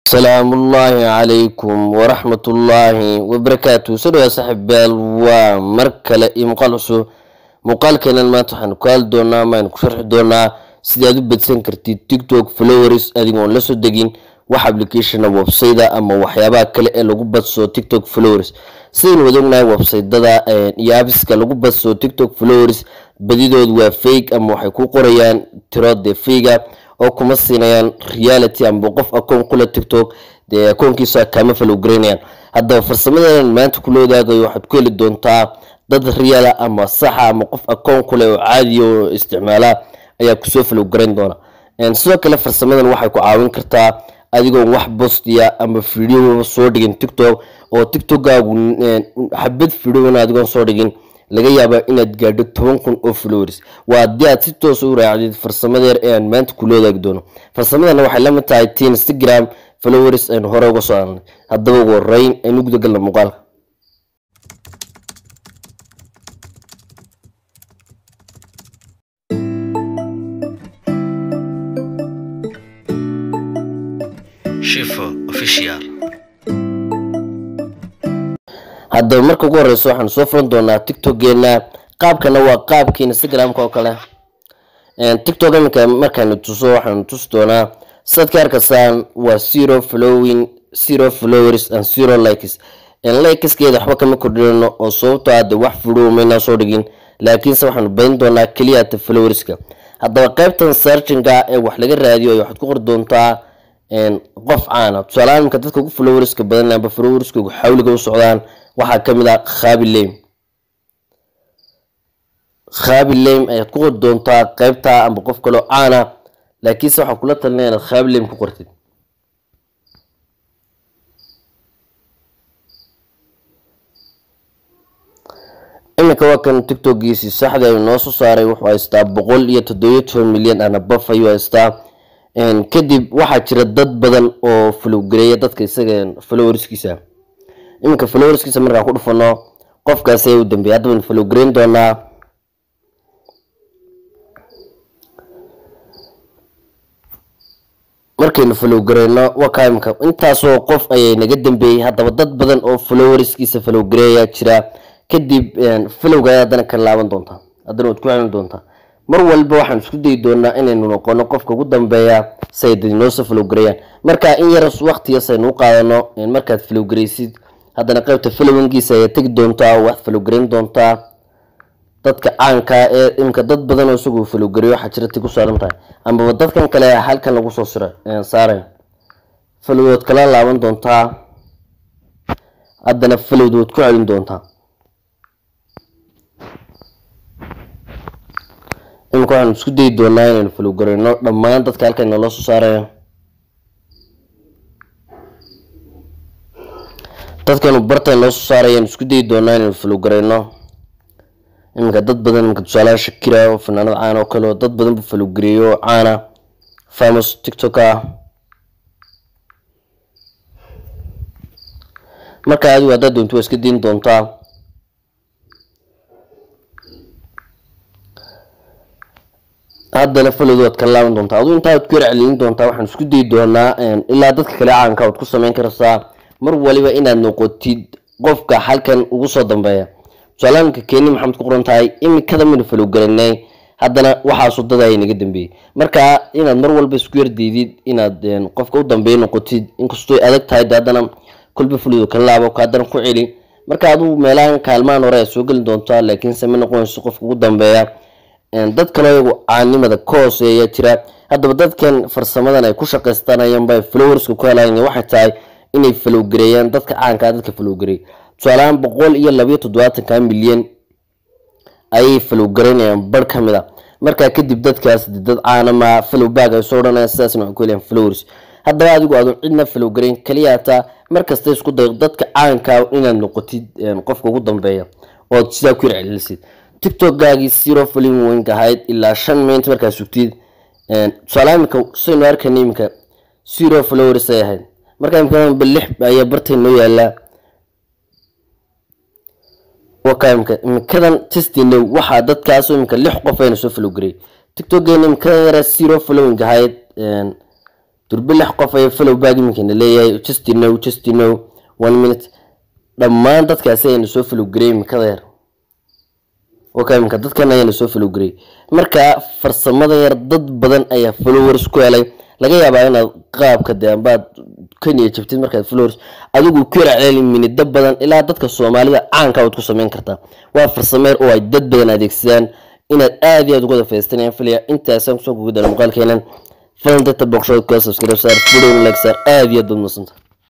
السلام الله عليكم ورحمة الله وبركاته. سلو يا صاحبال ومركلة مقال كان ما تحن قال دونا ما نكشرح دونا سيدو بتسن كرتي تيك توك فلوريس اديون لسو دغين wax application website ama waxyaabaha kale ee lagu badso TikTok followers sidoo wadognaay website-dada iyo apps-ka lagu badso TikTok followers badidood waa fake ama waxay ku qorayaan tirade fake oo kuma siinayaan reality ama qof akoon kula TikTok de akoonkiisa kama follow gareynayaan hadda farsamadan maanta ku loodaagayo waxaad ku heli doontaa dad real ama sax ama qof akoon kula oo caadi oo isticmaala ayaa ku soo follow gareyn doona sidoo kale farsamadan waxay ku caawin kartaa adigoo wax postiya ama video soo dhigin TikTok oo TikTok-gaagu habad video adigoo soo dhigin laga yaabaa inaad gaadho 10,000 oo followers waa diyaad si toos u raacdid farsamadeer ee maanta ku loodaag doono farsamadana waxay la mid tahay Instagram followers aan hore uga soo hadaba ugu horeyn aynu guda galno muuqaalka shifo official hadda marka ugu horeyso waxaan soo furan doonaa TikTok-geena qaabkana waa qaabkii Instagram-ka oo kale TikTok-ga markaan tuso waxaan tusi doonaa sadka arkasaan waa 0 followers and 0 likes likes-keeda waxba kama kordhino oo sababtoo ah wax video meena soo dhigin laakiin waxaan badan doonaa kaliya followers-ka hadda qaybtan searching-ga ee wax laga raadiyo waxaad ku qor doontaa qof caana tusaalahan dadka ugu followers-ka badan ama followers-ka ugu xawliga u socdaan waxa kamid ah khabileem ay ku qor doontaa qaybta ama qof kale oo caana laakiin waxa kula talinayaa khabileem ku qortid imika waa kan TikTok-giisi saxda ay noo soo saaray wuxuu haystaa 117 milyan ana buff ayuu haystaa kadib waxa jira dad badan oo follow gareeya dadka isaga followerskiisa imika followerskiisa markaan ku dhufano qofkaas ay u dambeeyay hadda follow gareyn doonaa markaynu follow gareyno waa kaamka intaas oo qof ay naga dambeeyay hadaba dad badan oo followerskiisa follow gareeya jira kadib followga hadana ka laaban doonta hadana wad ku celin doonta mar walba waxaan isku day doonaa inaynu noqono qofka ugu dambeeya sayidina noo soo follow gareeyaan marka in yar waqti aynu qaadano markaad follow gareysid hadana qaybta following-giisa ay tag doontaa wax follow gareyn doontaa dadka caanka ee imka dad badan oo isugu follow gareeyo waxa jirta ku saaran tahay ama dadkan kale halkan lagu soo saaray followed kala laaban doontaa hadana followed ku celin doontaa imka waxaan isku day doonaa inaynu follow gareyno dhammaan dadka halkan noo soo saaray dadkan barta noo soo saaray isku day doonaa inaynu follow gareyno imka dad badan imka tusaale Shakira oo fanaanad caan oo kale dad badan bu follow gareeyo caana famous TikToker marka aad wada doonto iska diin doontaa hadda followed ka laaban doonta adoo inta ku celin doonta waxaan isku day doonaa ilaa dadka kale caanka oo ku sameyn kartaa mar waliba inaad noqotid qofka halkan ugu soo dambeeya salaamka Keenin Maxamed ku qoran tahay imikada min follow gareynay hadana waxa soo daday inaga dambeeyay marka inaad mar walba isku yardeedid inaad qofka u dambeeyo noqotid inkastoo adag tahay hadana kulba follow ka laabo ka hadana ku celi marka adu meelaan kaalmaan hore soo galin doonta laakiin samee noqonayso qofka ugu dambeeya dad kale oo caanimada koos ee jira hadaba dadkan farsamadan ay ku shaqeystanayaan bay followers ku helayaan waxa tahay inay follow gareeyaan dadka caanka dadka follow gareey tusaalahan 172 milyan ay follow gareeyaan bar kamida marka kadib dadkaas dad caanama follow back ay soo dhanayaan sidaasna ku helayaan followers hadaba adigu aad cidna follow gareyn kaliya ta markasta isku day dadka caanka inaad noqotid qofka ugu dambeeya oo sida ku celcelisid TikTok-gaagi 0 following ahayd ilaa 5 minutes markaa sugtid salaamka soo arkay imka 0 followers ay ahayd marka imka bilix ayaa bartay noo yaala وكامك كذا تستين واحد دت كاسو يمكن لح قفين سو فلو جري تيك توك جيم كذا يرى سيرو فلوين جهايد turbilax qof ay follow back iminka leeyahay just know 1 minute dhammaan dadkaasi ayna soo follow gareeyay kadeer okay iminka dadkan ayna soo follow gareeyay marka farsamada yar dad badan ayaa followers ku helay laga yaabaa inaad qaabka deembaad kaniya jabtid markaad followers adigu ku raacay minida badan ilaa dadka Soomaalida caanka aad ku sameyn kartaa waa farsameer oo ay dad badan adeegsadaan inaad aad iyo aad uga faa'iideystaan filiya inta Samsung ugu dal muuqaalkeenan fadlan dadka boqoshood ka subscribe sar video like sar aad iyo aad u mahadsantahay